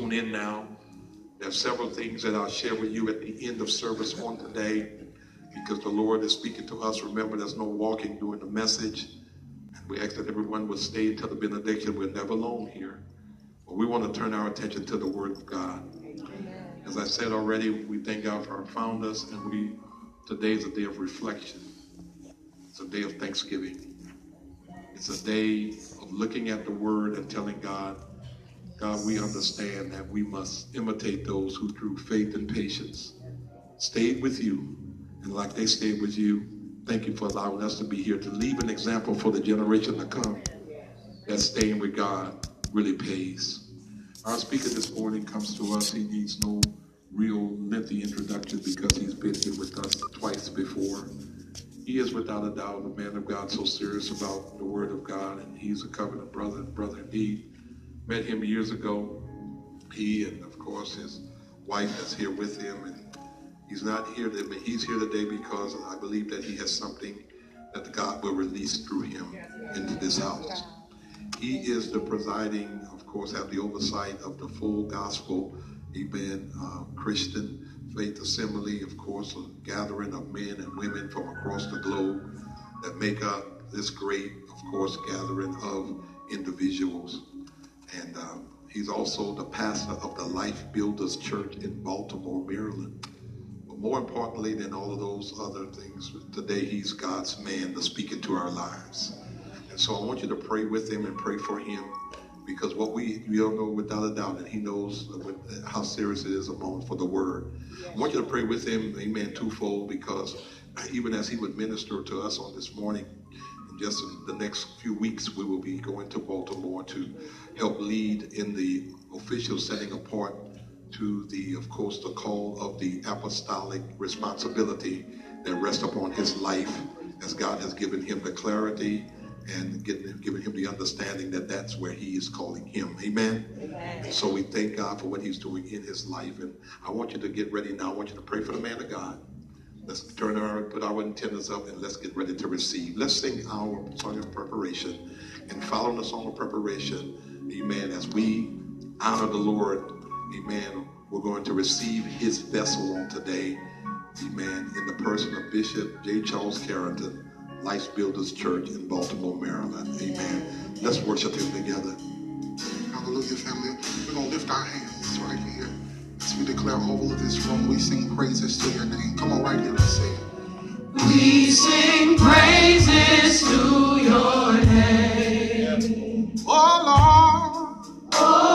tune in now. There are several things that I'll share with you at the end of service on today, because the Lord is speaking to us. Remember, there's no walking during the message. And we ask that everyone would stay until the benediction. We're never alone here. But we want to turn our attention to the Word of God. As I said already, we thank God for our founders, and today is a day of reflection. It's a day of thanksgiving. It's a day of looking at the Word and telling God, we understand that we must imitate those who through faith and patience stayed with you. And like they stayed with you, thank you for allowing us to be here to leave an example for the generation to come that staying with God really pays. Our speaker this morning comes to us. He needs no real lengthy introduction because he's been here with us twice before. He is without a doubt a man of God, so serious about the Word of God, and he's a covenant brother indeed. Met him years ago. He and, of course, his wife is here with him, and he's not here today. He's here today because I believe that he has something that God will release through him into this house. He is the presiding, of course, have the oversight of the full gospel, amen, Christian Faith Assembly, of course, a gathering of men and women from across the globe that make up this great, of course, gathering of individuals. And he's also the pastor of the Life Builders Church in Baltimore, Maryland. But more importantly than all of those other things, today he's God's man to speak into our lives. And so I want you to pray with him and pray for him, because what we all know without a doubt, and he knows how serious it is for the Word. Yes. I want you to pray with him, amen, twofold, because even as he would minister to us on this morning, just in the next few weeks, we will be going to Baltimore to help lead in the official setting apart to the, of course, the call of the apostolic responsibility that rests upon his life, as God has given him the clarity and given him the understanding that that's where he is calling him. Amen? Amen. And so we thank God for what he's doing in his life. And I want you to get ready now. I want you to pray for the man of God. Let's put our antennas up and let's get ready to receive. Let's sing our song of preparation, and following the song of preparation, amen, as we honor the Lord, amen, we're going to receive his vessel on today, amen, in the person of Bishop J. Charles Carrington, Life Builders Church in Baltimore, Maryland. Amen. Let's worship him together. Hallelujah, family. We're going to lift our hands right here. As we declare all of this room, we sing praises to your name. Come on, right here, let's sing it. We sing praises to your name. Oh, Lord.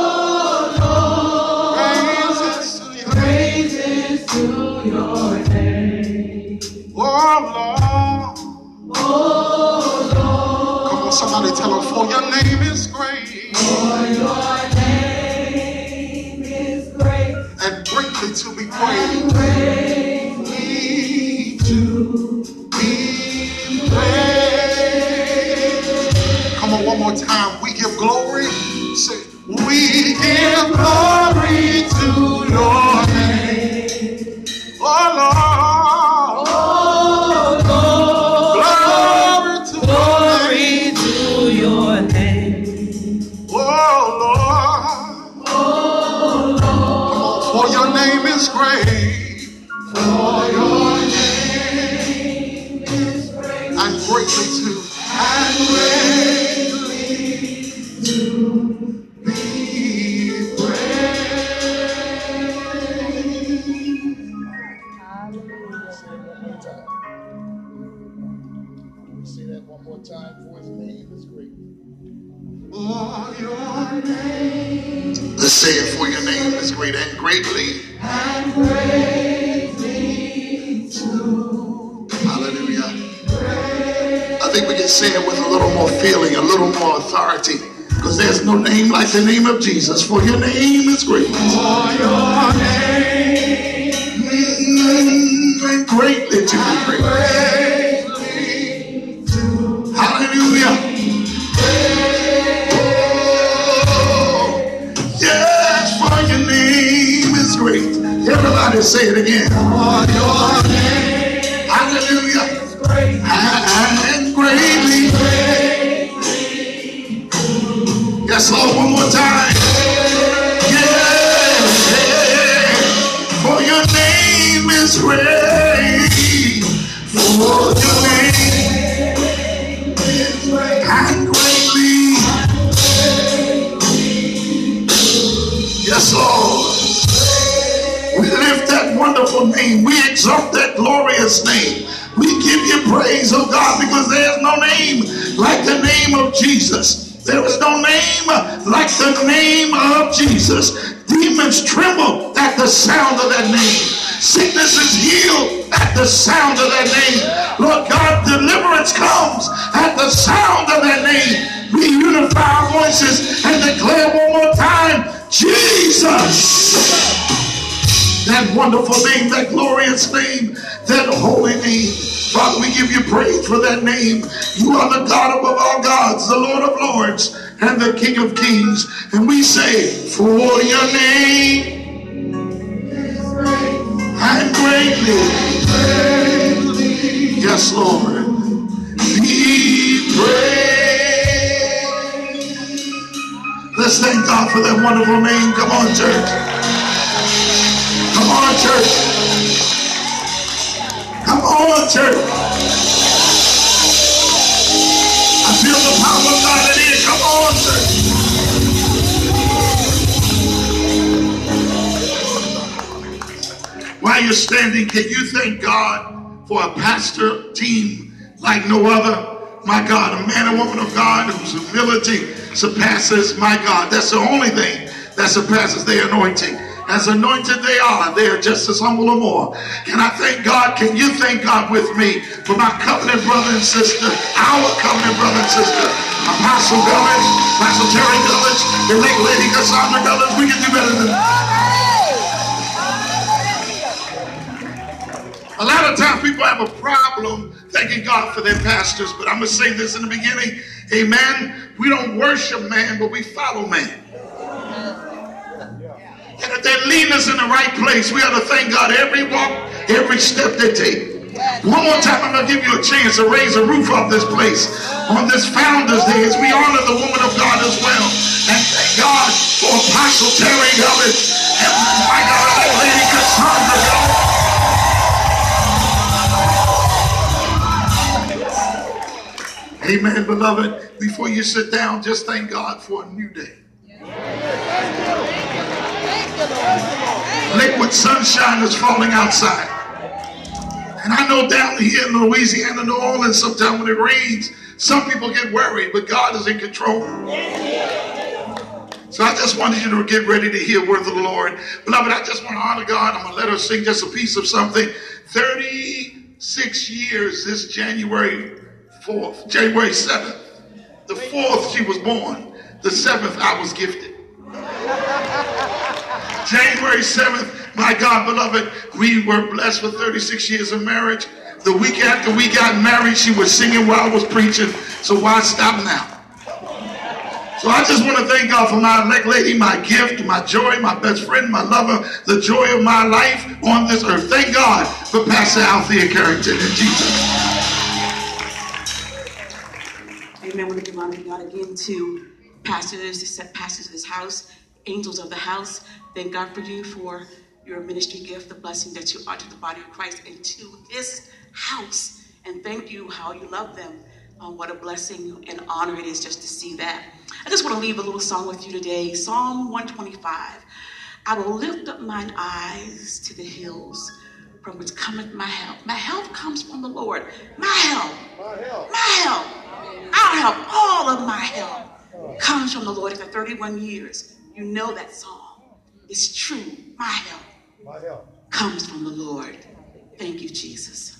Oh, Lord. Praises to your name. Oh, Lord. Oh, Lord. Come on, somebody tell them, for your name is great. For your name is great. And greatly to be And praised. greatly to be praised. Come on, one more time. We give glory. Say, we give glory to your name. Oh, Lord. Oh, Lord. Glory to your name. Glory to your name. Oh, Lord. Oh, Lord. For your name is great. For your name is great. And greatly to. And greatly to Be Say that one more time. For his name is great. for your name. Let's say it. For your name is great and greatly. And greatly to. Hallelujah. I think we can say it with a little more feeling, a little more authority, because there's no name like the name of Jesus. For your name is great. For your name And greatly to be praised. Hallelujah. Oh, yes, for your name is great. Everybody say it again. For your name. Hallelujah. Is great. And greatly. Yes, Lord, one more time. Yeah. Yes, Lord. We lift that wonderful name. We exalt that glorious name. We give you praise, oh God, because there's no name like the name of Jesus. There is no name like the name of Jesus. Demons tremble at the sound of that name. Sickness is healed at the sound of that name. Lord God, deliverance comes at the sound of that name. We unify our voices and declare one more time, Jesus. That wonderful name, that glorious name, that holy name. Father, we give you praise for that name. You are the God above all gods, the Lord of lords, and the King of kings. And we say, for your name and greatly, yes, Lord, be praised. Let's thank God for that wonderful name. Come on, church. Come on, church. Come on, church. I feel the power of God in here. Come on, church. While you're standing, can you thank God for a pastor team like no other? My God, a man and woman of God whose humility surpasses, my God. That's the only thing that surpasses their anointing. As anointed they are just as humble or more. Can I thank God? Can you thank God with me for my covenant brother and sister, our covenant brother and sister, Apostle Gulledge, Apostle Terry Gulledge, the late Lady Cassandra Gulledge? We can do better than that. A lot of times people have a problem thanking God for their pastors, but I'm going to say this in the beginning. Amen. We don't worship man, but we follow man. And if they lead us in the right place, we ought to thank God every walk, every step they take. One more time, I'm going to give you a chance to raise the roof off this place on this Founders Day as we honor the woman of God as well. And thank God for Apostle Terry Gulledge and my God, Lady Cassandra Gulledge. Amen, beloved. Before you sit down, just thank God for a new day. Liquid sunshine is falling outside. And I know down here in Louisiana, New Orleans, sometimes when it rains, some people get worried, but God is in control. So I just wanted you to get ready to hear word of the Lord. Beloved, I just want to honor God. I'm going to let her sing just a piece of something. 36 years this January 4th, January 7th. The 4th she was born. The 7th I was gifted. January 7th, my God, beloved, we were blessed with 36 years of marriage. The week after we got married, she was singing while I was preaching. So why stop now? So I just want to thank God for my elect lady, my gift, my joy, my best friend, my lover, the joy of my life on this earth. Thank God for Pastor Althea Carrington in Jesus. Amen. I want to give honor to God again to pastors of this house, angels of the house. Thank God for you, for your ministry gift, the blessing that you are to the body of Christ and to this house. And thank you how you love them. What a blessing and honor it is just to see that. I just want to leave a little song with you today. Psalm 125. I will lift up mine eyes to the hills from which cometh my help. My help comes from the Lord. My help. My help. Our help. All of my help comes from the Lord. After 31 years, you know that song. It's true. My help comes from the Lord. Thank you, Jesus.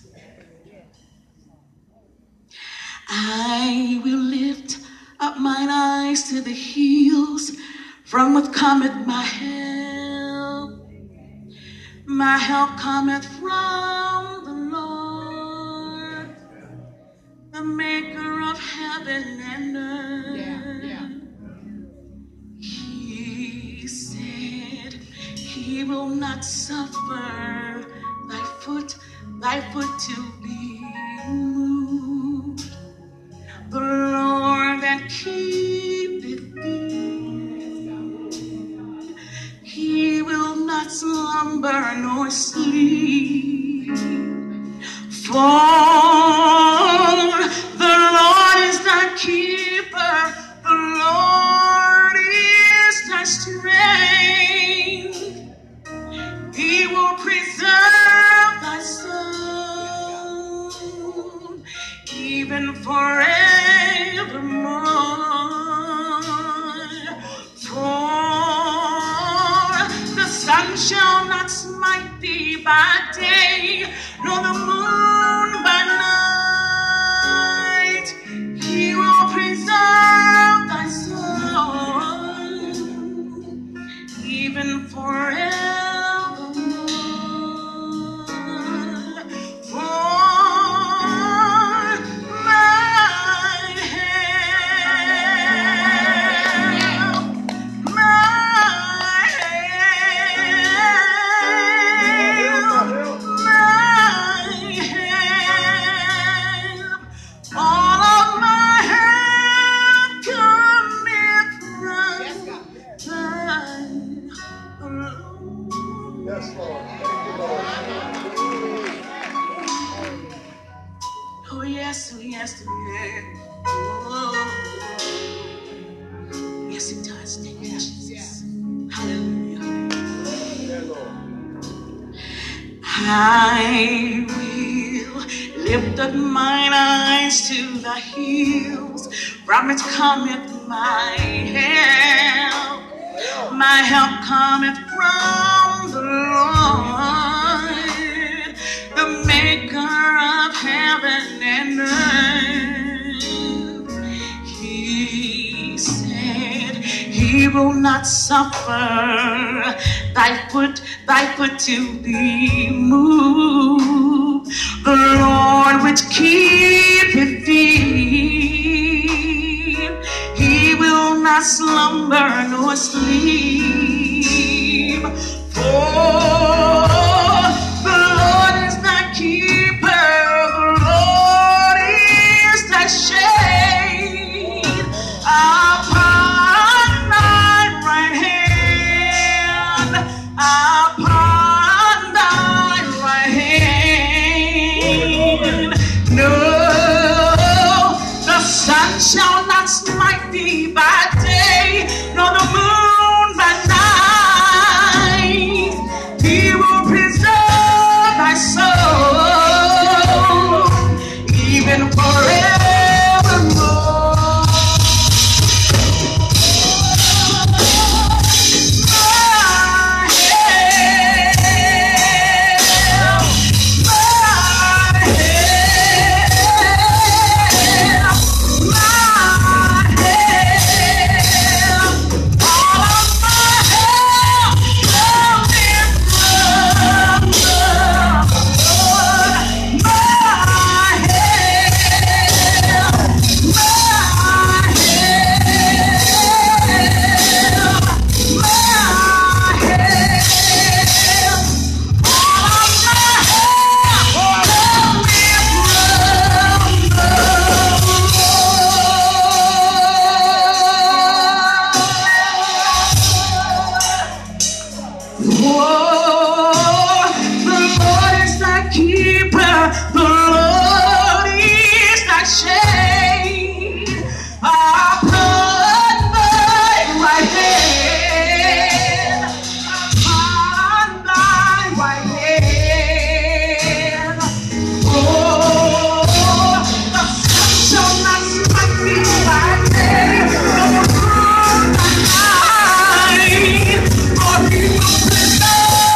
I will lift up mine eyes to the hills from which cometh my help. My help cometh from the Lord, the maker of heaven and earth. He said he will not suffer thy foot to be moved. The Lord that keepeth thee, he will not slumber nor sleep. For the Lord is thy keeper, the Lord is thy strength. sun shall not smite thee by day, nor the moon by night. He will preserve thy soul, even forevermore. For my help, all of my help cometh from thy Lord. Yes, Lord. Thank you, Lord. Oh yes, oh yes, oh yes. Oh, yes it does. Thank you, Jesus. Hallelujah. Yeah, Lord. I will lift up mine eyes to the hills, from it cometh my help. My help cometh from the Lord, the maker of heaven and earth. He said he will not suffer thy foot to be moved. The Lord which keepeth thee, he will not slumber nor sleep. For the Lord is thy keeper, the Lord is thy shade upon thy right hand, upon thy right hand. No, the sun shall not smite thee by day, nor the moon by night. He will preserve thy soul, even forevermore. For he will preserve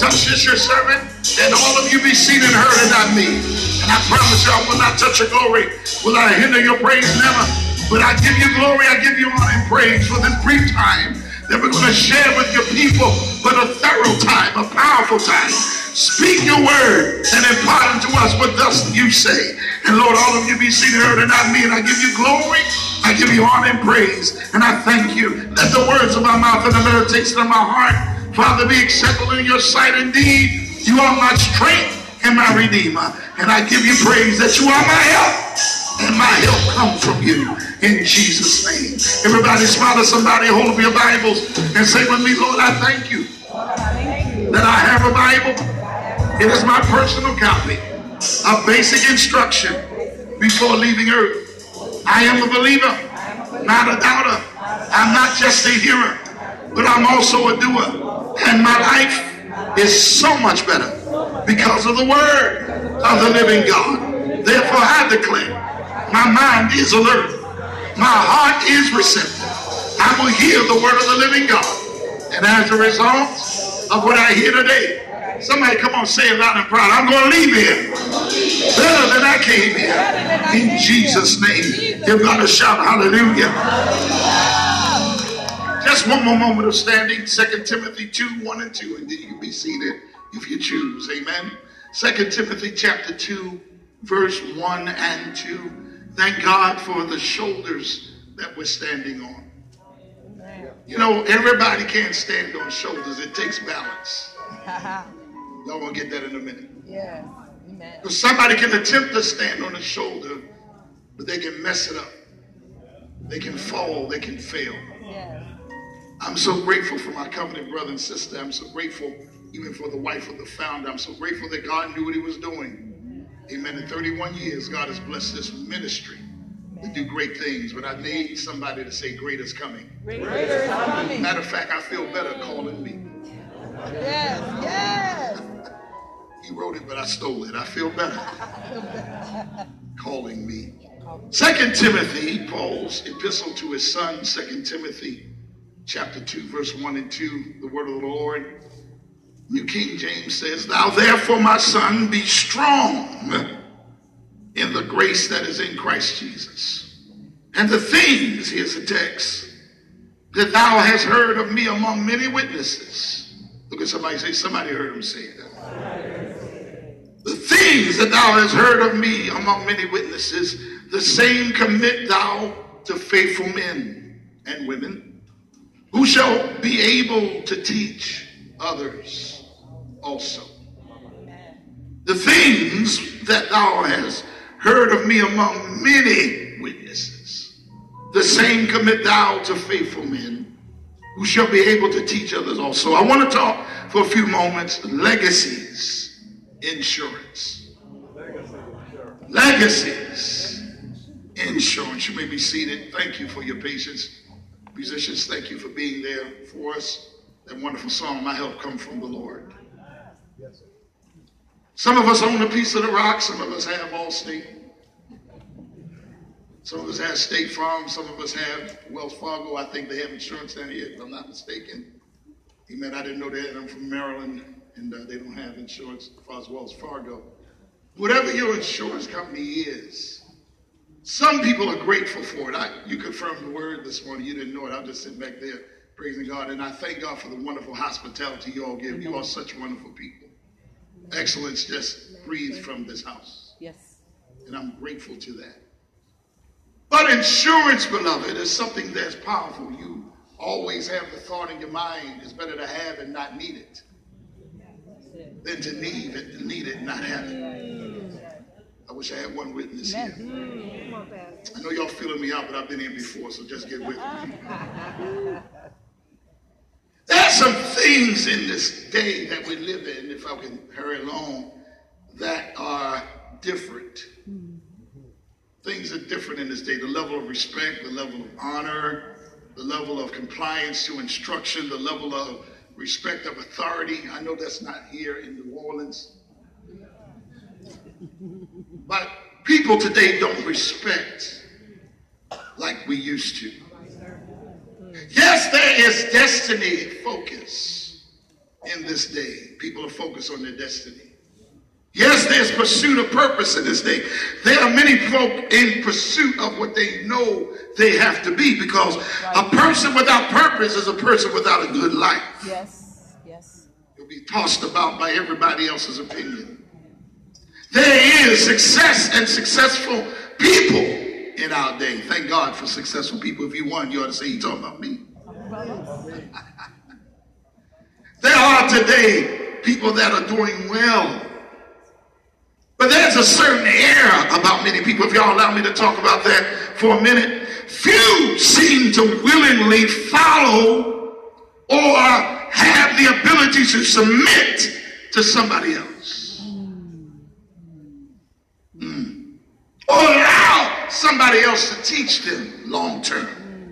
Thus is your servant, and all of you be seen and heard and not me. And I promise you I will not touch your glory. Will I hinder your praise? Never. But I give you glory, I give you honor and praise for this brief time that we're going to share with your people, but a thorough time, a powerful time. Speak your word and impart unto us what thus you say. And Lord, all of you be seen and heard and not me. And I give you glory, I give you honor and praise. And I thank you. Let the words of my mouth and the meditation of my heart, Father, be acceptable in your sight. Indeed, you are my strength and my redeemer. And I give you praise that you are my help. And my help comes from you in Jesus' name. Everybody smile at somebody, hold up your Bibles and say with me, Lord, I thank you that I have a Bible. It is my personal copy of basic instruction before leaving earth. I am a believer, not a doubter. I'm not just a hearer, but I'm also a doer. And my life is so much better because of the word of the living God. Therefore I declare, my mind is alert. My heart is receptive. I will hear the word of the living God. And as a result of what I hear today, somebody come on, say it loud and proud. I'm going to leave here better than I came here. In Jesus' name. Give God a shout. Hallelujah. Just one more moment of standing. 2 Timothy 2, 1 and 2. And then you be seated if you choose. Amen. 2 Timothy chapter 2, verse 1 and 2. Thank God for the shoulders that we're standing on. You know, everybody can't stand on shoulders. It takes balance. Y'all gonna get that in a minute. Yes. Amen. Because somebody can attempt to stand on a shoulder, but they can mess it up. They can fall. They can fail. Yes. I'm so grateful for my covenant brother and sister. I'm so grateful even for the wife of the founder. I'm so grateful that God knew what he was doing. Amen. In 31 years, God has blessed this ministry to do great things. But I need somebody to say, great is coming. Greater is coming. Matter of fact, I feel better calling me. Yes. Yes. He wrote it, but I stole it. I feel better calling me. 2 Timothy, Paul's epistle to his son, 2 Timothy chapter 2, verse 1 and 2, the word of the Lord. New King James says, thou therefore, my son, be strong in the grace that is in Christ Jesus. And the things, here's the text, that thou hast heard of me among many witnesses. Look at somebody, say, somebody heard him say that. The things that thou hast heard of me among many witnesses, the same commit thou to faithful men and women, who shall be able to teach others also. The things that thou hast heard of me among many witnesses, the same commit thou to faithful men, who shall be able to teach others also. I want to talk for a few moments, legacies insurance. Legacies insurance. You may be seated. Thank you for your patience. Musicians, thank you for being there for us. That wonderful song, My Help Come From the Lord. Some of us own a piece of the rock. Some of us have Allstate. Some of us have State Farm. Some of us have Wells Fargo. I think they have insurance down here, if I'm not mistaken. Amen. I didn't know they had them from Maryland, and they don't have insurance as far as Wells Fargo. Whatever your insurance company is, some people are grateful for it. You confirmed the word this morning. You didn't know it. I'm just sitting back there praising God. And I thank God for the wonderful hospitality you all give. You are such wonderful people. Excellence just breathes from this house. Yes. And I'm grateful to that. But insurance, beloved, is something that's powerful. You always have the thought in your mind, it's better to have and not need it than to need it and not have it. I wish I had one witness here. I know y'all feeling me out, but I've been here before, so just get with me. There's some things in this day that we live in, if I can hurry along, that are different. Things are different in this day. The level of respect, the level of honor, the level of compliance to instruction, the level of respect of authority. I know that's not here in New Orleans. But people today don't respect like we used to. Yes, there is destiny focus in this day. People are focused on their destiny. Yes, there's pursuit of purpose in this day. There are many folk in pursuit of what they know they have to be, because a person without purpose is a person without a good life. Yes. Yes. You'll be tossed about by everybody else's opinion. There is success and successful people in our day. Thank God for successful people. If you won, you ought to say, "You're talking about me." There are today people that are doing well. But there's a certain air about many people. If y'all allow me to talk about that for a minute. Few seem to willingly follow or have the ability to submit to somebody else. Or allow somebody else to teach them long term.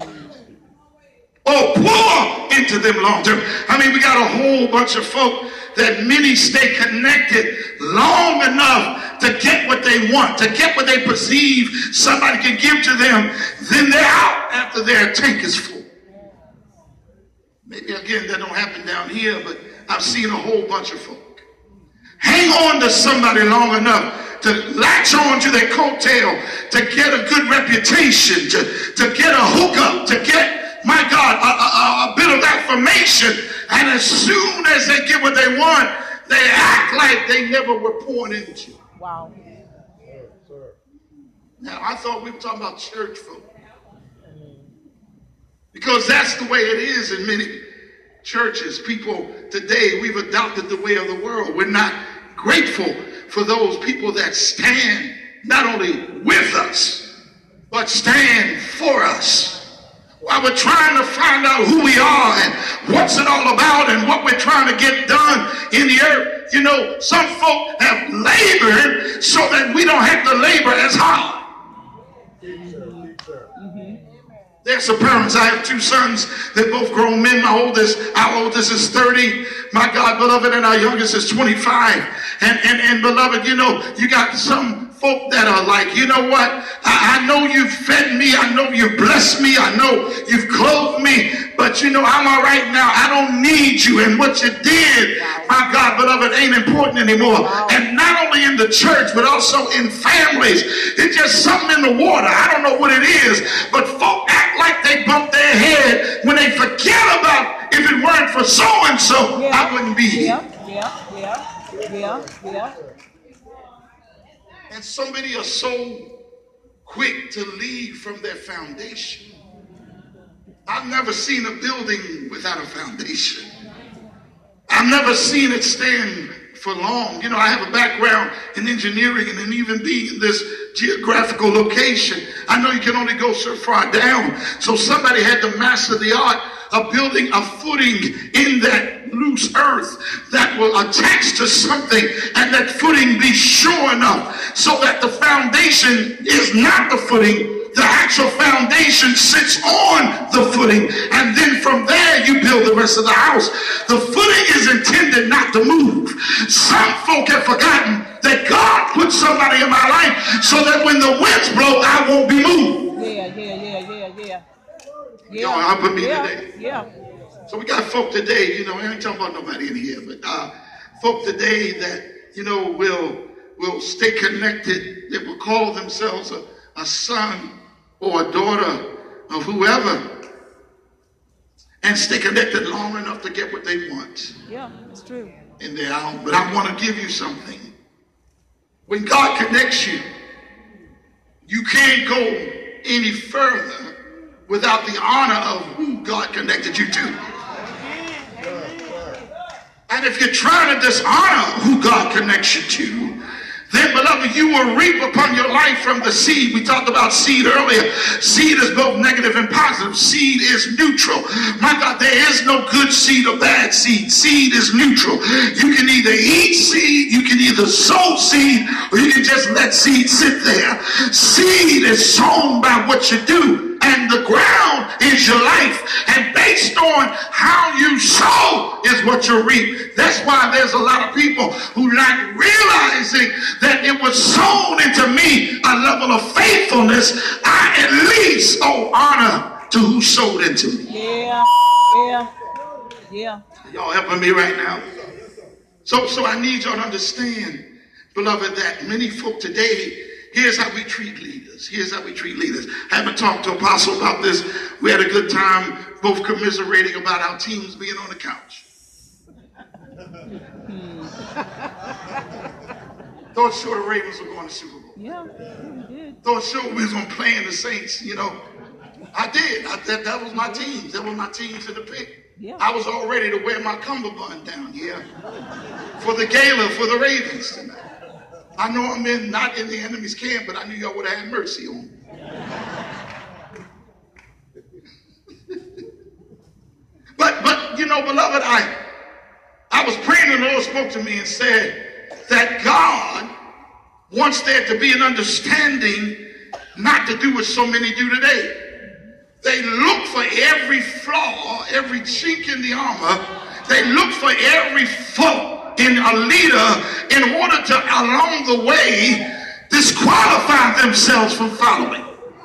Or pour into them long term. I mean, we got a whole bunch of folk that many stay connected long enough to get what they want, to get what they perceive somebody can give to them. Then they're out after their tank is full. Maybe again that don't happen down here, but I've seen a whole bunch of folk hang on to somebody long enough to latch on to their coattail, to get a good reputation, to get a hookup, to get, my God, a bit of affirmation. And as soon as they get what they want, they act like they never were poured into. Wow. Now, I thought we were talking about church folk. Because that's the way it is in many churches. People today, we've adopted the way of the world. We're not grateful for those people that stand not only with us, but stand for us. While we're trying to find out who we are and what's it all about and what we're trying to get done in the earth. You know, some folk have labored so that we don't have to labor as hard. There's some parents. I have two sons. They're both grown men. Our oldest is 30. My God, beloved, and our youngest is 25. And beloved, you know, you got some folk that are like, you know what? I know you've fed me. I know you've blessed me. I know you've clothed me. But you know, I'm all right now. I don't need you. And what you did, my God, beloved, ain't important anymore. And not only in the church, but also in families. It's just something in the water. I don't know what it is. But folk act like they bump their head when they forget about, if it weren't for so-and-so, I wouldn't be here. Yeah. And so many are so quick to leave from their foundation. I've never seen a building without a foundation. I've never seen it stand for long. You know, I have a background in engineering, and then even being in this geographical location, I know you can only go so far down. So somebody had to master the art of building a footing in that loose earth that will attach to something, and that footing be sure enough so that the foundation is not the footing. The actual foundation sits on the footing, and then from there you build the rest of the house. The footing is intended not to move. Some folk have forgotten that God put somebody in my life so that when the winds blow, I won't be moved. Y'all help me today. So we got folk today, you know, I ain't talking about nobody in here, but folk today that, you know, will stay connected, that will call themselves a son or a daughter of whoever, and stay connected long enough to get what they want. Yeah, that's true. In their own. But I want to give you something. When God connects you, you can't go any further without the honor of who God connected you to. And if you're trying to dishonor who God connects you to, then, beloved, you will reap upon your life from the seed. We talked about seed earlier. Seed is both negative and positive. Seed is neutral. My God, there is no good seed or bad seed. Seed is neutral. You can either eat seed, you can either sow seed, or you can just let seed sit there. Seed is sown by what you do, and the ground is your life. And based on how you sow is what you reap. That's why there's a lot of people who not realizing that it was sown into me a level of faithfulness. I at least owe honor to who sowed into me. Yeah. Y'all helping me right now? So I need y'all to understand, beloved, that many folk today, here's how we treat leaders. Here's how we treat leaders. I haven't talked to Apostle about this. We had a good time both commiserating about our teams being on the couch. Thought sure the Ravens were going to Super Bowl. Yeah, we did. Thought sure we was going to play in the Saints, you know. I did. That was my teams. That was my teams in the pick. Yeah. I was all ready to wear my cummerbund down here for the gala for the Ravens tonight. I know I'm not in the enemy's camp, but I knew y'all would have had mercy on me. But you know, beloved, I was praying and the Lord spoke to me and said that God wants there to be an understanding not to do what so many do today. They look for every flaw, every chink in the armor. They look for every fault in a leader in order to, along the way, disqualify themselves from following.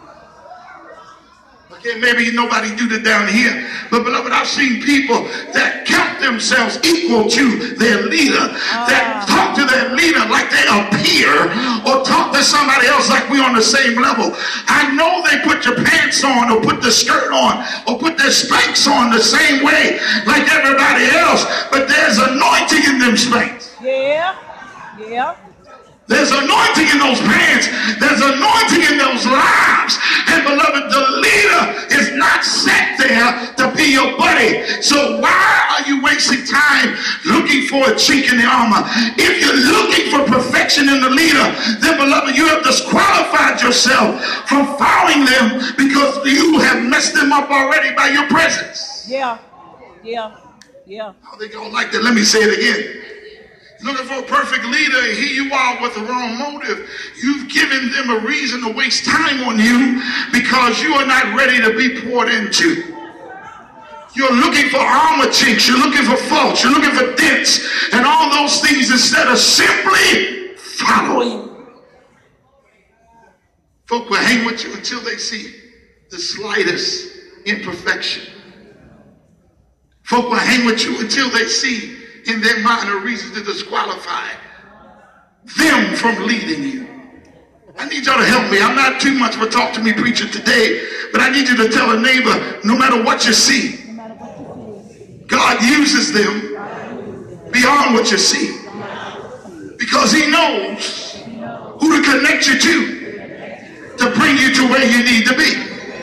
Okay, maybe nobody do that down here, but beloved, I've seen people that count themselves equal to their leader, that talk to their leader like they a peer, or talk to somebody else like we're on the same level. I know they put your pants on, or put the skirt on, or put their spanks on the same way like everybody else, but there's anointing in them spanks. Yeah. Yeah. There's anointing in those pants. There's anointing in those lives. And beloved, the leader is not set there to be your buddy. So why are you wasting time looking for a chink in the armor? If you're looking for perfection in the leader, then beloved, you have disqualified yourself from following them because you have messed them up already by your presence. Yeah. Yeah. Yeah. How they gonna like that? Let me say it again. Looking for a perfect leader, and here you are with the wrong motive. You've given them a reason to waste time on you because you are not ready to be poured into. You're looking for armor chinks, you're looking for faults, you're looking for dents, and all those things instead of simply following. Folk will hang with you until they see the slightest imperfection. Folk will hang with you until they see in their mind a reason to disqualify them from leading you. I need y'all to help me. I'm not too much of a talk to me preacher today, but I need you to tell a neighbor, no matter what you see, God uses them beyond what you see, because he knows who to connect you to bring you to where you need to be.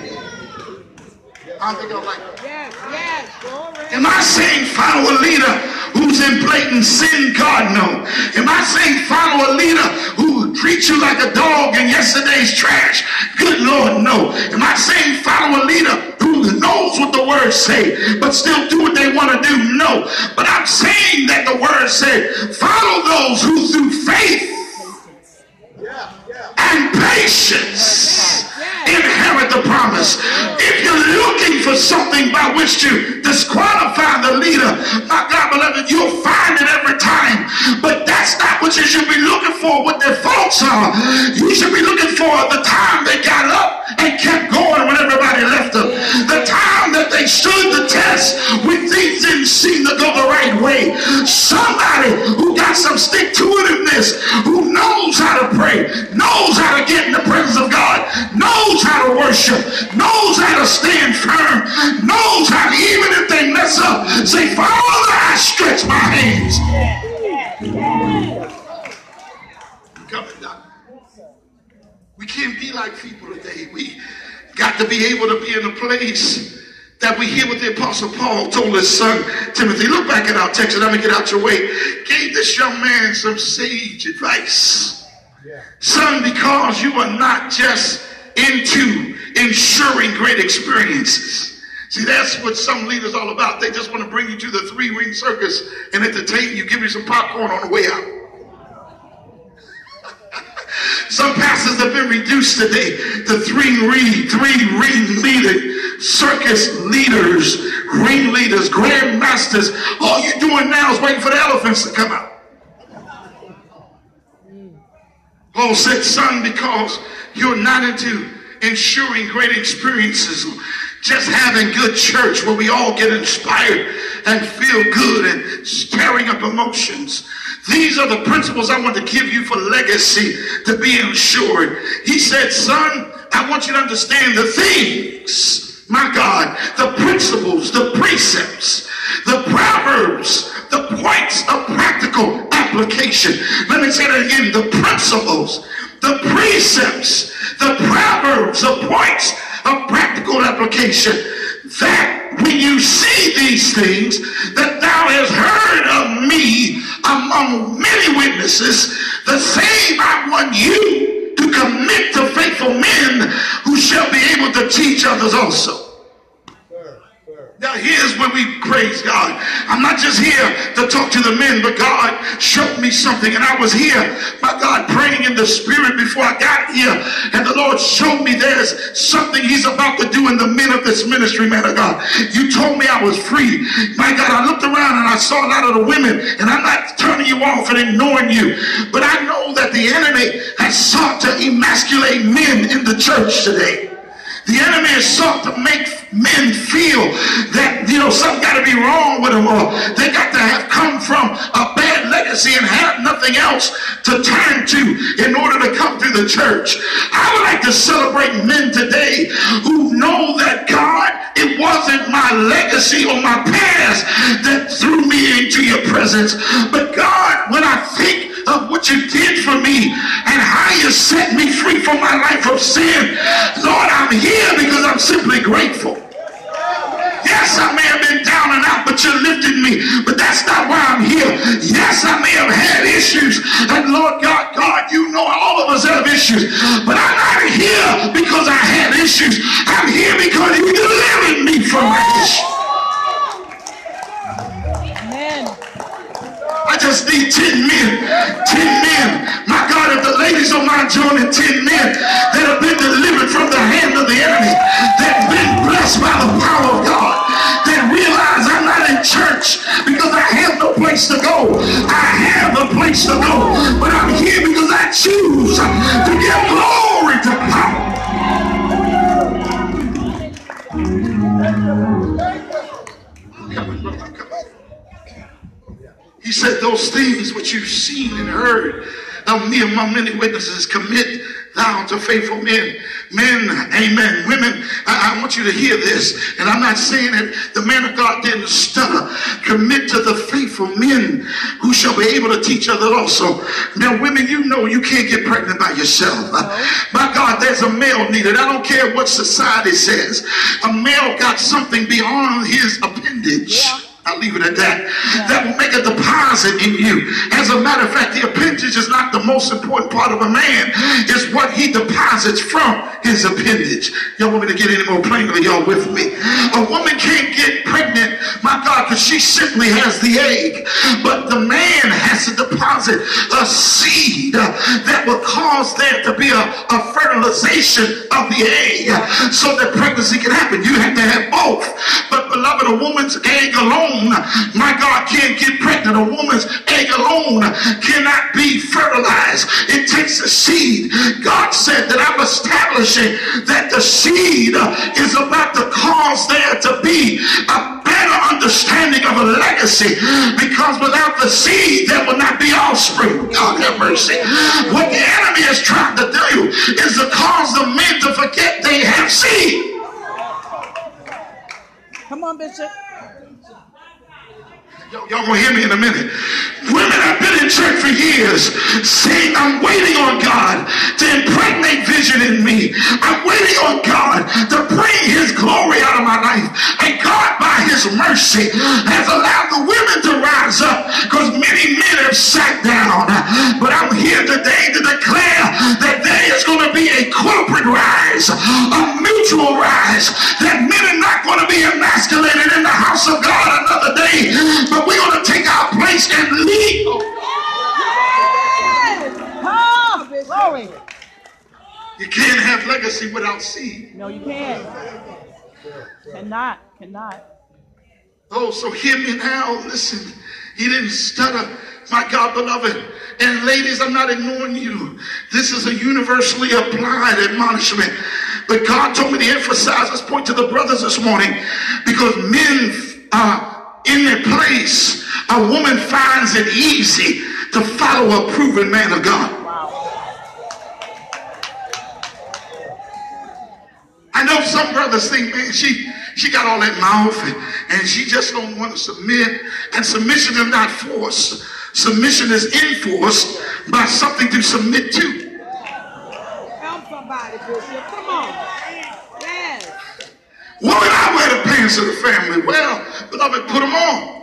I think I'll like that. Am I saying follow a leader who's in blatant sin? God, no. Am I saying follow a leader who treats you like a dog in yesterday's trash? Good Lord, no. Am I saying follow a leader who knows what the words say but still do what they want to do? No. But I'm saying that the words say follow those who through faith and patience inherit the promise. If you're looking for something by which to disqualify the leader, my God, beloved, you'll find it every time. But that's not what you should be looking for, what their faults are. You should be looking for the time they got up and kept going when everybody left them. The time that they stood the test when things didn't seem to go the right way. Somebody who got some stick-to-itiveness, who knows how to pray, knows how to get in the presence of God, knows how to worship, knows how to stand firm, knows how to, even if they mess up, say, Father, I stretch my hands. Coming down. We can't be like people today. We got to be able to be in a place that we hear what the Apostle Paul told his son Timothy. Look back at our text and let me get out your way. Gave this young man some sage advice. Son, because you are not just into ensuring great experiences. See, that's what some leaders all about. They just want to bring you to the three-ring circus and entertain you, give you some popcorn on the way out. Some pastors have been reduced today to three-ring leader, circus leaders, ring leaders, grand masters. All you're doing now is waiting for the elephants to come out. Paul said, son, because you're not into ensuring great experiences, just having good church where we all get inspired and feel good and stirring up emotions. These are the principles I want to give you for legacy to be ensured. He said, son, I want you to understand the things, my God, the principles, the precepts, the proverbs, the points of practical application. Let me say that again. The principles, the precepts, the proverbs, the points of practical application. That when you see these things, that thou hast heard of me among many witnesses, the same I want you to commit to faithful men who shall be able to teach others also. Now here's where we praise God. I'm not just here to talk to the men, but God showed me something. And I was here, my God, praying in the spirit before I got here. And the Lord showed me there's something he's about to do in the men of this ministry, man of God. You told me I was free. My God, I looked around and I saw a lot of the women. And I'm not turning you off and ignoring you. But I know that the enemy has sought to emasculate men in the church today. The enemy has sought to make men feel that, something got to be wrong with them, or they got to have come from a bad legacy and have nothing else to turn to in order to come through the church. I would like to celebrate men today who know that, God, it wasn't my legacy or my past that threw me into your presence, but God, when I think of what you did for me and how you set me free from my life of sin, Lord, I'm here because I'm simply grateful. Yes, I may have been down and out, but you lifted me. But that's not why I'm here. Yes, I may have had issues. And Lord God, you know all of us have issues. But I'm not here because I had issues. I'm here because you delivered me from my issues. Amen. I just need 10 men. 10 men. My God, if the ladies don't mind joining 10 men that have been delivered from the hand of the enemy, that have been blessed by the power of God, that realize I'm not in church because I have no place to go. I have a place to go, but I'm here because I choose to give glory to power. He said, those things which you've seen and heard of me among many witnesses, commit thou to faithful men. Men, amen. Women, I want you to hear this. And I'm not saying that the man of God didn't stutter. Commit to the faithful men who shall be able to teach others also. Now, women, you know you can't get pregnant by yourself. My God, there's a male needed. I don't care what society says. A male got something beyond his appendage. Yeah. I'll leave it at that. That will make a deposit in you. As a matter of fact, the appendage is not the most important part of a man. It's what he deposits from his appendage. Y'all want me to get any more plainly? Y'all with me? A woman can't get pregnant, my God, because she simply has the egg. But the man has to deposit a seed that will cause there to be a fertilization of the egg so that pregnancy can happen. You have to have both. But beloved, a woman's egg alone, my God, can't get pregnant. A woman's egg alone cannot be fertilized. It takes a seed. God said that I'm establishing that the seed is about to cause there to be a better understanding of a legacy, because without the seed there will not be offspring. God have mercy. What the enemy is trying to do is to cause the men to forget they have seed. Come on, Bishop. Y'all gonna hear me in a minute. Women have been in church for years saying, I'm waiting on God to impregnate vision in me. I'm waiting on God to bring his glory out of my life. And God, by his mercy, has allowed the women to rise up, because many men have sat down. But I'm here today to declare that there is going to be a corporate rise, a mutual rise, that men are not going to be emasculated in the house of God another day, but we're going to take our place and lead. Oh, glory. You can't have legacy without seed. No, you can't. Cannot. Oh, so hear me now. Listen, he didn't stutter. My God, beloved. And ladies, I'm not ignoring you. This is a universally applied admonishment. But God told me to emphasize this point to the brothers this morning, because men are in their place. A woman finds it easy to follow a proven man of God. I know some brothers think, man, she got all that mouth and she just don't want to submit. And submission is not force. Submission is enforced by something to submit to. Help somebody, Bishop. Come on. Yes. Woman, I wear the pants of the family. Well, beloved, put them on.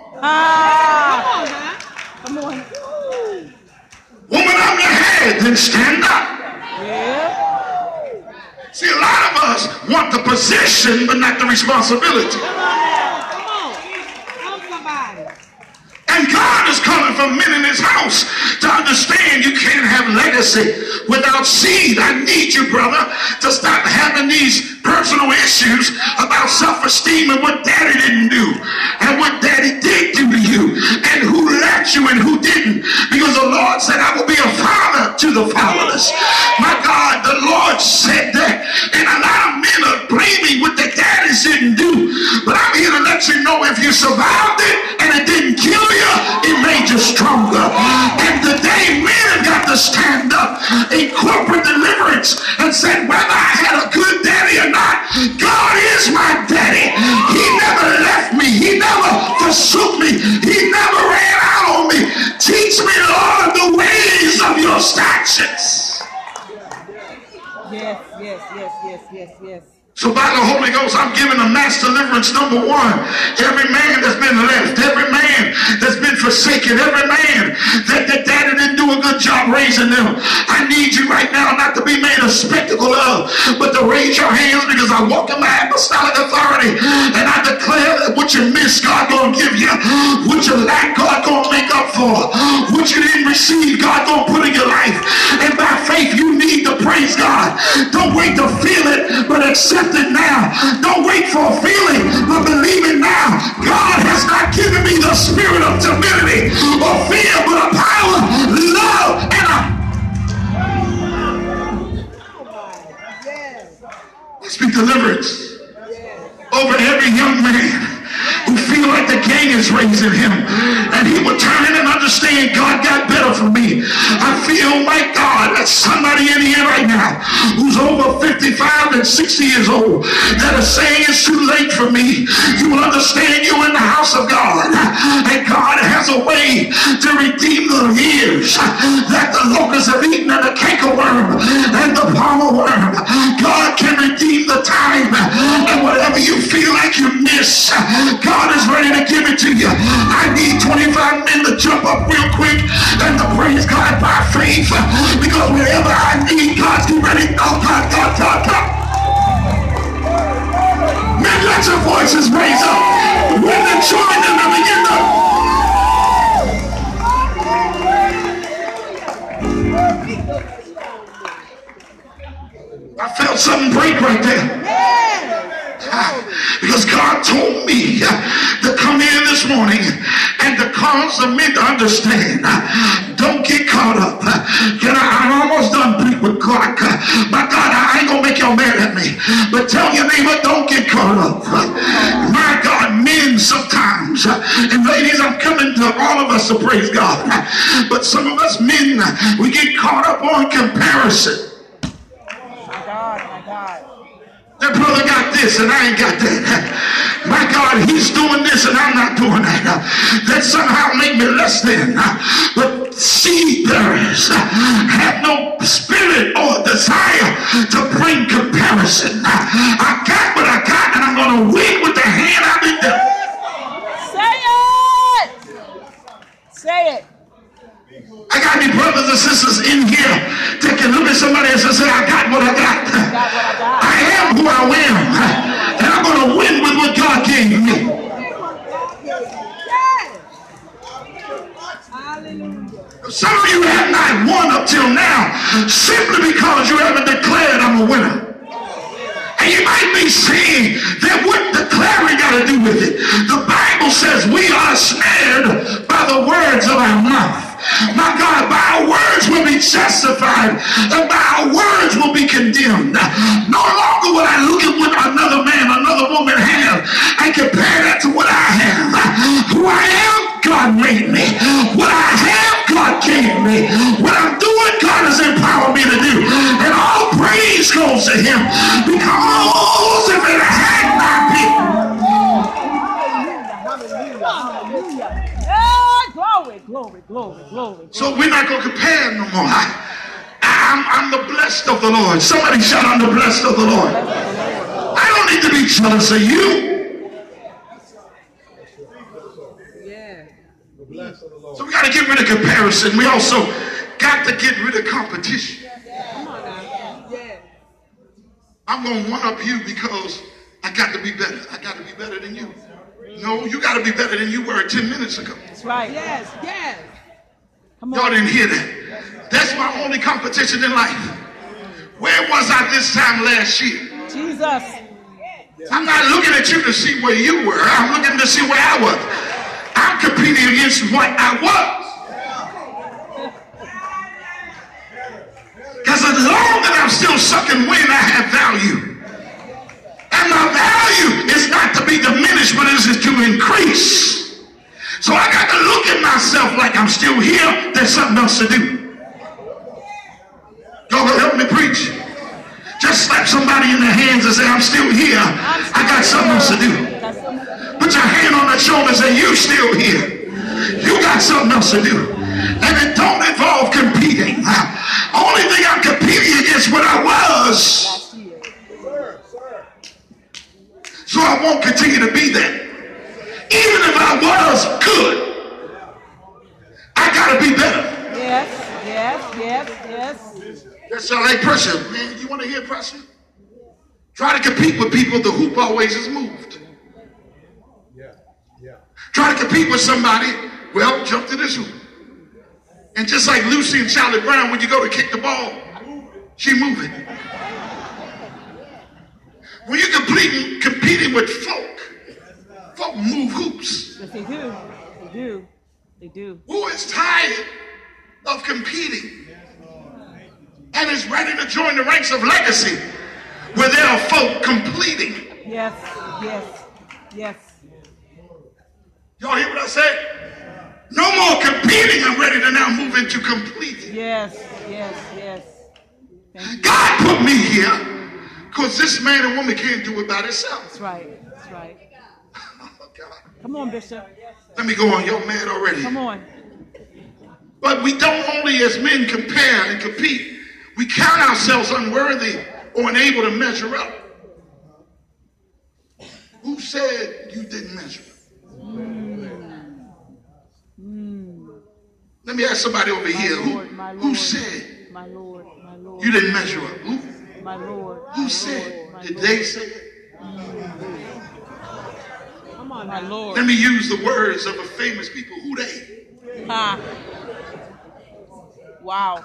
Come on. Woman, I'm your head, then stand up. Yeah. See, a lot of us want the position, but not the responsibility. Come on. Help somebody. And God is calling for men in his house to understand you can't have legacy without seed. I need you, brother, to stop having these personal issues about self-esteem and what daddy didn't do and what daddy did do to you and who left you and who didn't. Because the Lord said, I will be a father to the fatherless. My God, the Lord said that. And a lot of men are blaming what their daddies didn't do. But I'm here to let you know, if you survived it and it didn't kill you, it made you stronger. And today men have got to stand up in corporate deliverance and say, whether I had a good daddy or not, God is my daddy. He never left me. He never forsook me. He never ran out on me. Teach me, Lord, the ways of your statutes. Yes. So by the Holy Ghost, I'm giving a mass deliverance number one. Every man that's been left, every man that's been forsaken, every man that daddy didn't do a good job raising them, I need you right now not to be made a spectacle of, but to raise your hands, because I walk in my apostolic authority and I declare that what you missed, God gonna give you. What you lack, God gonna make up for. What you didn't receive, God gonna put in your life. And by faith, you need to praise God. Don't wait to feel it, but accept it now. Don't wait for a feeling, but believe it now. God has not given me the spirit of timidity or fear, but a power, love, and I speak deliverance over every young man who feel like the gang is raising him, and he will turn and understand God got better for me. I feel, my God, that somebody in here right now who's over 55 and 60 years old that is saying it's too late for me. You will understand you in the house of God, and God has a way to redeem the years that the locusts have eaten, and the cankerworm and the palmer worm. God can redeem the time, and whatever you feel like you miss, God is ready to give it to you. I need 25 men to jump up real quick and to praise God by faith, because wherever I need, God's getting ready. Oh, God. Men, let your voices raise up. Women, join them and begin to. I felt something break right there. Because God told me to come in this morning and to cause the men to understand. Don't get caught up. I'm almost done with God. My God, I ain't gonna make y'all mad at me, but tell your neighbor, don't get caught up. My God, men sometimes, and ladies, I'm coming to all of us to praise God, but some of us men, we get caught up on comparison. My God. That brother got this and I ain't got that. My God, he's doing this and I'm not doing that. That somehow make me less than. But seed bearers have no spirit or desire to bring comparison. I got what I got, and I'm going to win with the hand I've been dealt. Say it. I got any brothers and sisters in here that can look at somebody else and say, I got what I got. I am who I am. And I'm going to win with what God gave me. Some of you have not won up till now simply because you haven't declared I'm a winner. And you might be saying that what declaring got to do with it. The Bible says we are snared by the words of our mouth. My God, by our words will be justified, and by our words will be condemned. No longer will I look at what another man, another woman have and compare that to what I have. Who I am, God made me. What I have, God gave me. What I'm doing, God has empowered me to do. And all praise goes to him, because if it had not been, Glory. so we're not going to compare no more. I'm the blessed of the Lord. Somebody shout, I'm the blessed of the Lord. I don't need to be jealous of you. Yeah. The blessing of the Lord. So we got to get rid of comparison. We also got to get rid of competition. Come on now. Yeah. I'm going to one-up you because I got to be better. I got to be better than you. No, you got to be better than you were 10 minutes ago. That's right. Yes. Come Y'all on. didn't hear that. That's my only competition in life. Where was I this time last year? Jesus. I'm not looking at you to see where you were. I'm looking to see where I was. I'm competing against what I was. Because as long as I'm still sucking wind, I have value. And my value is not to be diminished, but it is to increase. So I got to look at myself like I'm still here. There's something else to do. Y'all gonna help me preach? Just slap somebody in the hands and say, I'm still here. I got something else to do. Put your hand on their shoulder and say, you still here. You got something else to do. And it don't involve competing. Only thing I'm competing against what I was. So I won't continue to be that. Even if I was good, I gotta be better. Yes. That's all right, pressure. Man, you want to hear pressure? Try to compete with people, the hoop always is moved. Yeah. Try to compete with somebody, well, jump to this hoop. And just like Lucy and Charlie Brown, when you go to kick the ball, she moving. When you're competing with folk move hoops. Yes, they do. Who is tired of competing and is ready to join the ranks of legacy where there are folk completing? Yes. Y'all hear what I said? No more competing. I'm ready to now move into completing. Yes. Thank you. God put me here because this man and woman can't do it by themselves. That's right. Oh, God. Come on, Bishop. Let me go on. Y'all mad already. Come on. But we don't only as men compare and compete. We count ourselves unworthy or unable to measure up. Who said you didn't measure up? Let me ask somebody over here. Who said my Lord. you didn't measure up? Who? My Lord. Who said? Did they say it? Come on, my Lord. Let me use the words of a famous people. Who they? Wow.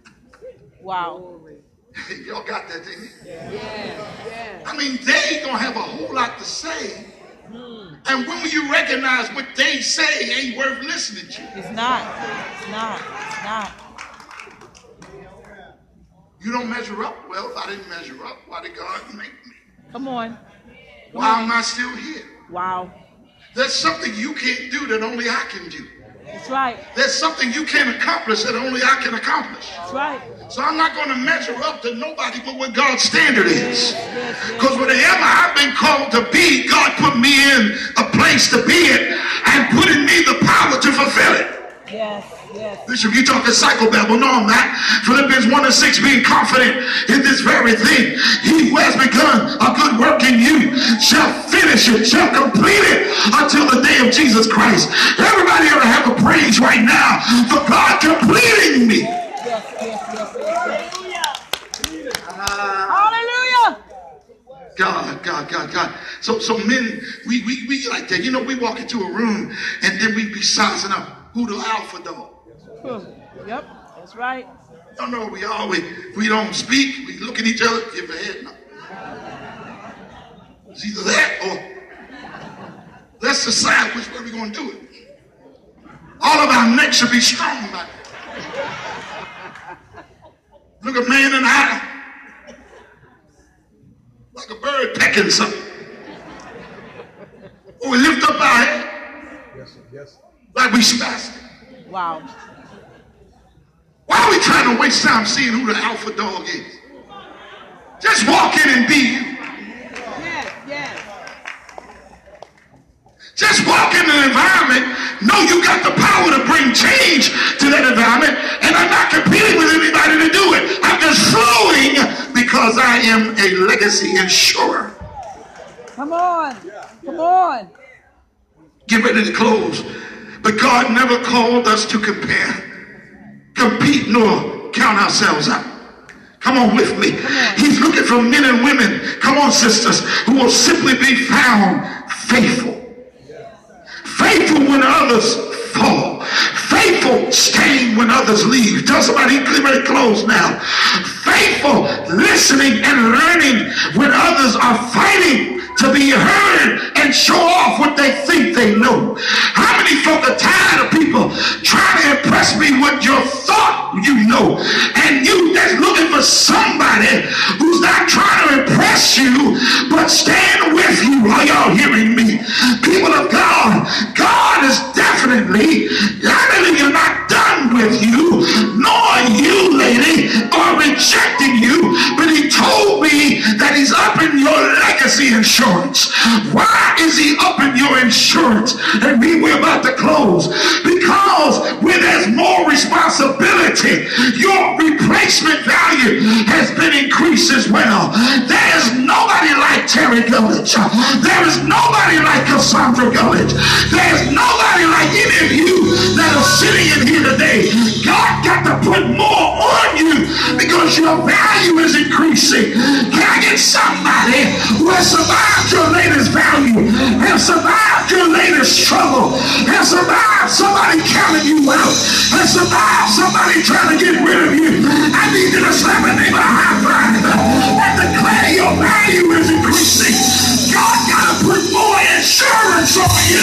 Y'all got that, didn't you? Yeah. I mean, they gonna have a whole lot to say. And when you recognize what they say ain't worth listening to. It's not. You don't measure up? Well, if I didn't measure up, why did God make me? Come on. Why am I still here? Wow. There's something you can't do that only I can do. That's right. There's something you can't accomplish that only I can accomplish. That's right. So I'm not going to measure up to nobody but what God's standard is. Because whatever I've been called to be, God put me in a place to be it and put in me the power to fulfill it. Yes. Bishop, you talking psychobabble. No, I'm not. Philippians 1:6, being confident in this very thing. He who has begun a good work in you shall finish it, shall complete it until the day of Jesus Christ. Everybody ought to have a praise right now for God completing me. Hallelujah. God. So men, we like that. You know, we walk into a room and then we be sizing up who the alpha dog. Yep, that's right. Y'all know we don't speak, we look at each other, give a head nod. It's either that or let's decide which way we're going to do it. All of our necks should be strong by now. Look a man in the eye. Like a bird pecking something. Or we lift up our head. Yes, sir. Yes, sir. Like we spastic. Wow. Why are we trying to waste time seeing who the alpha dog is? Just walk in and be you. Yes, yes. Just walk in the environment. Know you got the power to bring change to that environment. And I'm not competing with anybody to do it. I'm just flowing because I am a legacy insurer. Come on. Come on. Get ready to close. But God never called us to compare, compete, nor count ourselves out. Come on with me. He's looking for men and women, come on sisters, who will simply be found faithful. Faithful when others fall. Faithful staying when others leave. Tell somebody, very close now. Faithful listening and learning when others are fighting to be heard and show off what they think they know. How many folk are tired of people trying to impress me with your thought you know, and you that's looking for somebody who's not trying to impress you but stand with you? Are y'all hearing me? People of God, God is definitely, I believe, you're not done with you, nor you, lady, are rejecting you, but he told me that he's upping your legacy insurance. Why is he upping your insurance? And we're about to close. Because where there's more responsibility, your replacement value has been increased as well. There is nobody like Terry Gullidge. There is nobody like Cassandra Gullidge. There is nobody like any of you that are sitting in here today. God got to put more on you because your value is increasing. Can I get somebody who has survived your latest value, has survived your latest struggle, has survived somebody counting you out, has survived somebody trying to get rid of you? I need you to slap a neighbor a high five and declare your value is increasing. God got to put more insurance on you.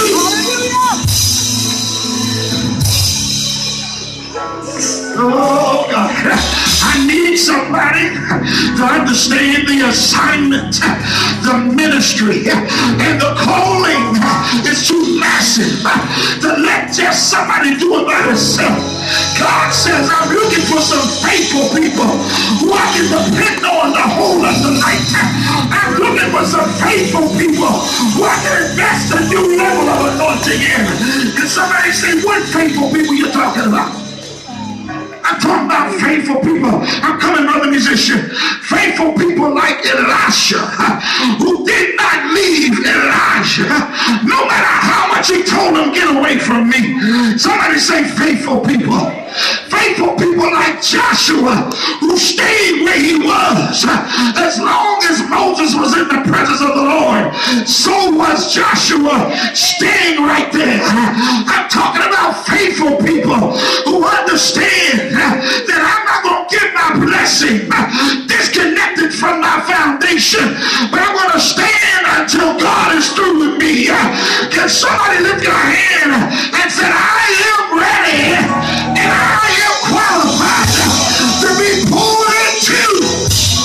Oh God, I need somebody to understand the assignment, the ministry, and the calling is too massive to let just somebody do it by themselves. God says, I'm looking for some faithful people who I can depend on to hold up the light. I'm looking for some faithful people who I can invest a new level of anointing in. Can somebody say, what faithful people you're talking about? I'm talking about faithful people. I'm coming, brother musician. Faithful people like Elisha, who did not leave Elijah, no matter how much he told him, get away from me. Somebody say faithful people. Faithful people like Joshua, who stayed where he was. As long as Moses was in the presence of the Lord, so was Joshua staying right there. I'm talking about faithful people who understand that I'm not going to get my blessing disconnected from my foundation, but I'm going to stand until God is through with me. Can somebody lift your hand and say, I am ready and I am qualified to be poured into?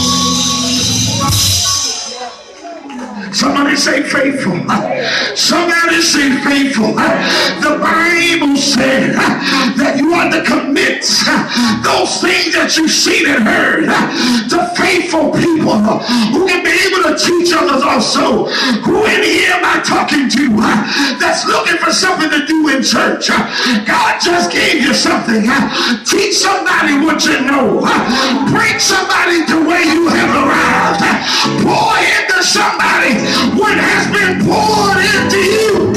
Somebody say faithful. Somebody say faithful. The Bible said that you are to commit those things that you've seen and heard to faithful people who can be able to teach others also. Who in here am I talking to that's looking for something to do in church? God just gave you something. Teach somebody what you know. Bring somebody to where you have arrived. Pour into somebody what has been poured into you.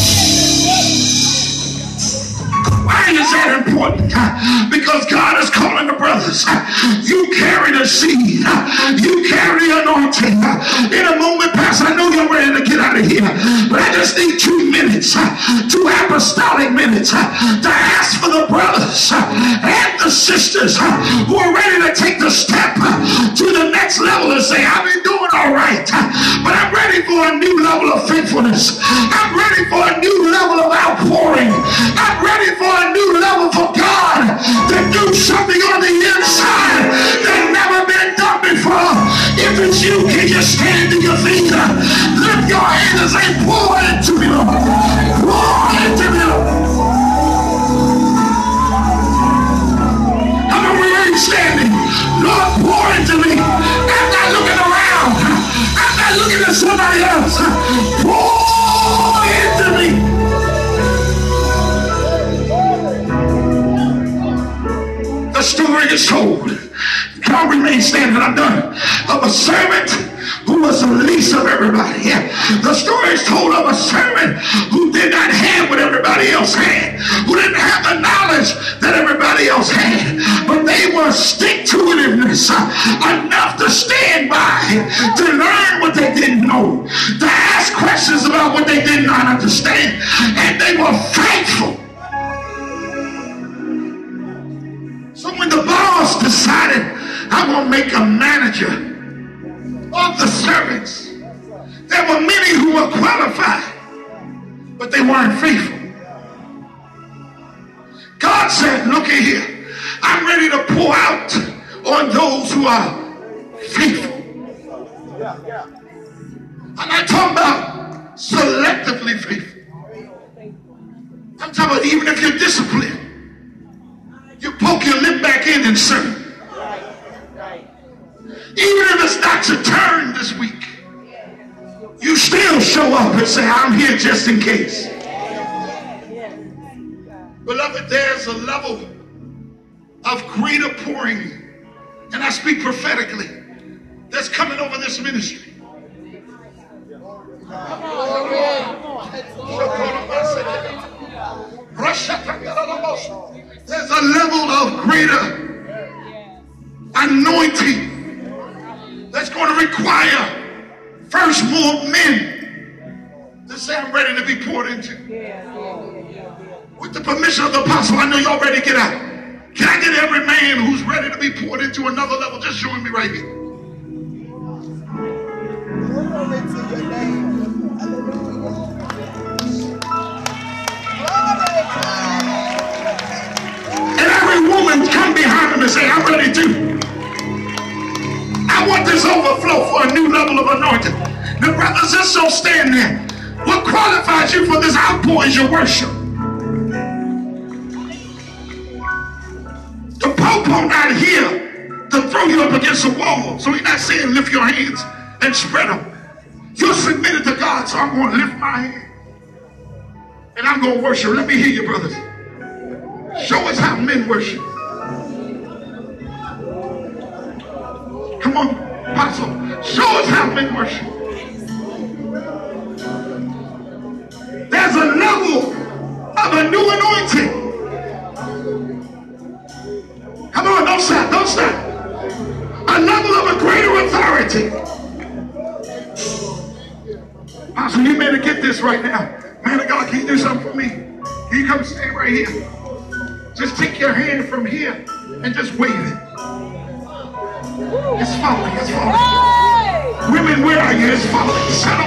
Why is that important? Because God is calling the brothers. You carry the seed. You carry anointing. In a moment, Pastor, I know you're ready to get out of here, but I just need 2 minutes. minutes, 2 apostolic minutes, to ask for the brothers and the sisters who are ready to take the step to the next level and say, I've been doing all right, but I'm ready for a new level of faithfulness. I'm ready for a new level of outpouring. I'm ready for a new level for God to do something on the inside that never been done before. If it's you, can you stand to your feet? Lift your hands and say, pour into me, Lord. Pour into me, Lord. How are we really standing? Lord, pour into me. I'm not looking around. I'm not looking at somebody else. Pour into me. The story is told. Y'all remain standing. I'm done. Of a servant who was the least of everybody. The story is told of a servant who did not have what everybody else had, who didn't have the knowledge that everybody else had, but they were stick-to-itiveness enough to stand by, to learn what they didn't know, to ask questions about what they did not understand, and they were faithful. So when the boss decided, I'm going to make a manager of the servants, there were many who were qualified, but they weren't faithful. God said, look at here, I'm ready to pour out on those who are faithful. I'm not talking about selectively faithful. I'm talking about even if you're disciplined, you poke your lip back in and serve. Even if it's not your turn this week, you still show up and say, I'm here just in case. Beloved, there's a level of greater pouring, and I speak prophetically, that's coming over this ministry. There's a level of greater anointing that's going to require first more men to say, I'm ready to be poured into. With the permission of the apostle, I know y'all ready to get out. Can I get every man who's ready to be poured into another level? Just join me right here. Glory to your name. And every woman come behind him and say, I'm ready too. I want this overflow for a new level of anointing. The brothers, just don't stand there. What qualifies you for this outpour is your worship. The Pope not here to throw you up against the wall. So he's not saying lift your hands and spread them. You're submitted to God, so I'm going to lift my hand. And I'm going to worship. Let me hear you, brothers. Show us how men worship. Come on, apostle. Show us how men worship. There's a level of a new anointing. Come on, don't stop, don't stop. A level of a greater authority. Apostle, you better get this right now. Man of God, can you do something for me? Can you come stand right here? Just take your hand from here and just wave it. It's falling, it's falling. Women, where are you? It's falling.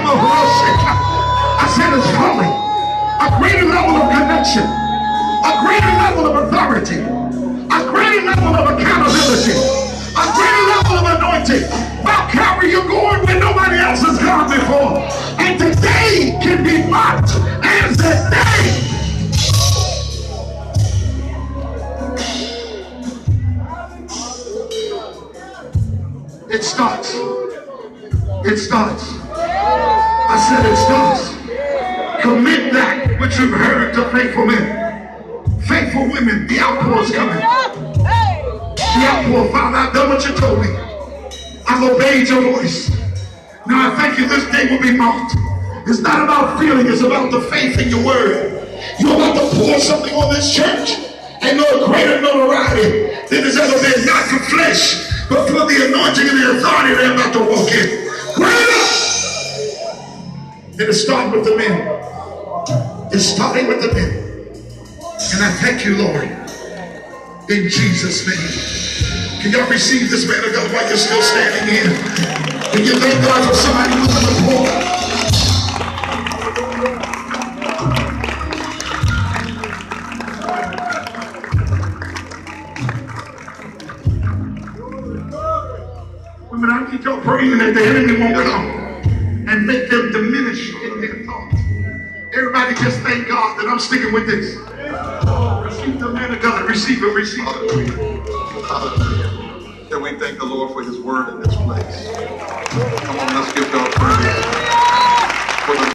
I said it's falling. A greater level of connection. A greater level of authority. A greater level of accountability. A greater level of anointing. Mount Calvary, you're going where nobody else has gone before. And today can be marked as the day. It starts. It starts. I said it starts. Commit that which you've heard to faithful men. Faithful women, the outpour is coming. The outpour, Father, I've done what you told me. I've obeyed your voice. Now I thank you this day will be marked. It's not about feeling, it's about the faith in your word. You're about to pour something on this church and no greater notoriety than has ever been, not for flesh, but for the anointing and the authority they're about to walk in. Greater! It'll start with the men. It's starting with the men. And I thank you, Lord, in Jesus' name. Can y'all receive this man of God while you're still standing in? Can you thank God for somebody moving the floor? Women, I need y'all praying that the enemy won't come and make them diminish in their thoughts. Everybody just thank God that I'm sticking with this. Receive the man of God. Receive it. Receive it. Hallelujah. Can we thank the Lord for his word in this place? Come on, let's give God praise.